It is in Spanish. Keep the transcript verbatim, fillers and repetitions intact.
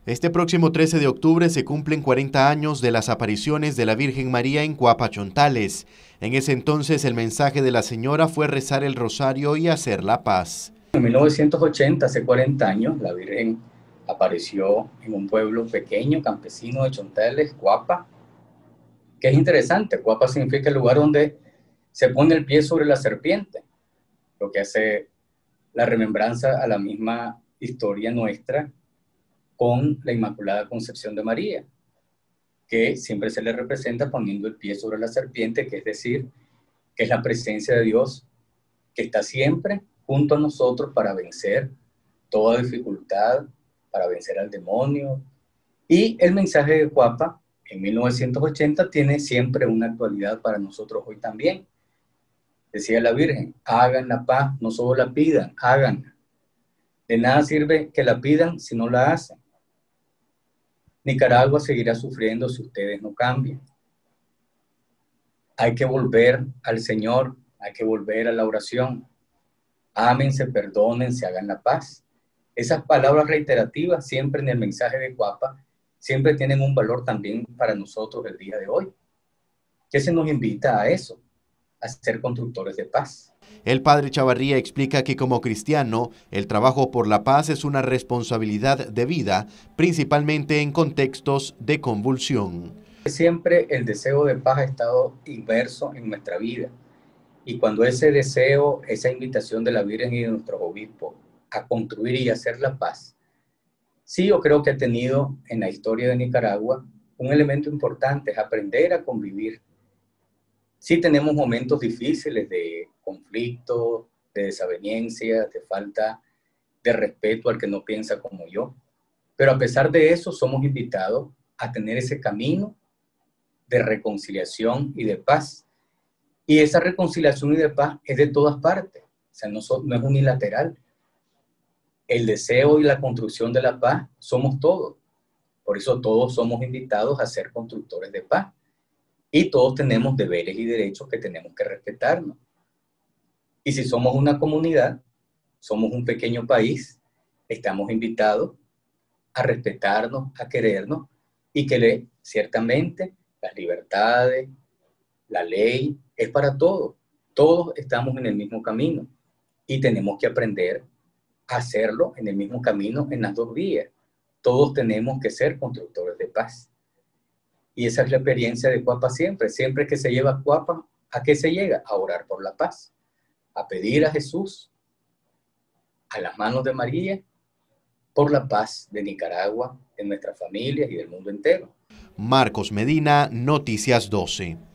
Este próximo trece de octubre se cumplen cuarenta años de las apariciones de la Virgen María en Cuapa, Chontales. En ese entonces el mensaje de la señora fue rezar el rosario y hacer la paz. En mil novecientos ochenta, hace cuarenta años, la Virgen apareció en un pueblo pequeño, campesino de Chontales, Cuapa, que es interesante. Cuapa significa el lugar donde se pone el pie sobre la serpiente, lo que hace la remembranza a la misma historia nuestra con la Inmaculada Concepción de María, que siempre se le representa poniendo el pie sobre la serpiente, que es decir, que es la presencia de Dios que está siempre junto a nosotros para vencer toda dificultad, para vencer al demonio. Y el mensaje de Cuapa en mil novecientos ochenta tiene siempre una actualidad para nosotros hoy también. Decía la Virgen, hagan la paz, no solo la pidan, háganla. De nada sirve que la pidan si no la hacen. Nicaragua seguirá sufriendo si ustedes no cambian. Hay que volver al Señor, hay que volver a la oración. Ámense, perdónense, hagan la paz. Esas palabras reiterativas siempre en el mensaje de Cuapa siempre tienen un valor también para nosotros el día de hoy, que se nos invita a eso, a ser constructores de paz. El padre Chavarría explica que como cristiano, el trabajo por la paz es una responsabilidad de vida, principalmente en contextos de convulsión. Siempre el deseo de paz ha estado inmerso en nuestra vida. Y cuando ese deseo, esa invitación de la Virgen y de nuestros obispos a construir y hacer la paz, sí, yo creo que ha tenido en la historia de Nicaragua un elemento importante, es aprender a convivir. Sí tenemos momentos difíciles de conflicto, de desaveniencia, de falta de respeto al que no piensa como yo, pero a pesar de eso somos invitados a tener ese camino de reconciliación y de paz. Y esa reconciliación y de paz es de todas partes, o sea, no, so, no es unilateral. El deseo y la construcción de la paz somos todos. Por eso todos somos invitados a ser constructores de paz. Y todos tenemos deberes y derechos que tenemos que respetarnos. Y si somos una comunidad, somos un pequeño país, estamos invitados a respetarnos, a querernos y que le, ciertamente las libertades, la ley es para todos. Todos estamos en el mismo camino y tenemos que aprender a hacerlo en el mismo camino en las dos vías. Todos tenemos que ser constructores de paz. Y esa es la experiencia de Cuapa siempre. Siempre que se lleva a Cuapa, ¿a qué se llega? A orar por la paz, a pedir a Jesús, a las manos de María, por la paz de Nicaragua, de nuestras familias y del mundo entero. Marcos Medina, Noticias doce.